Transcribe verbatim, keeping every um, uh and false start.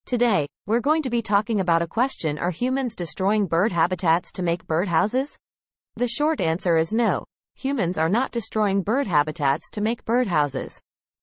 Today, we're going to be talking about a question: are humans destroying bird habitats to make birdhouses? The short answer is no. Humans are not destroying bird habitats to make birdhouses.